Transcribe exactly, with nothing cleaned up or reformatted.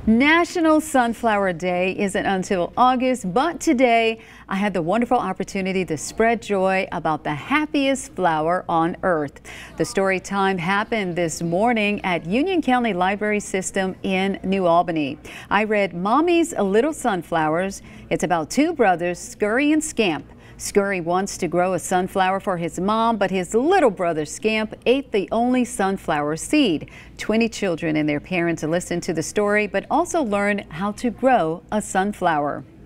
National Sunflower Day isn't until August, but today I had the wonderful opportunity to spread joy about the happiest flower on earth. The story time happened this morning at Union County Library System in New Albany. I read Mommy's Little Sunflowers. It's about two brothers, Scurry and Scamp. Scurry wants to grow a sunflower for his mom, but his little brother Scamp ate the only sunflower seed. twenty children and their parents listened to the story, but also learned how to grow a sunflower.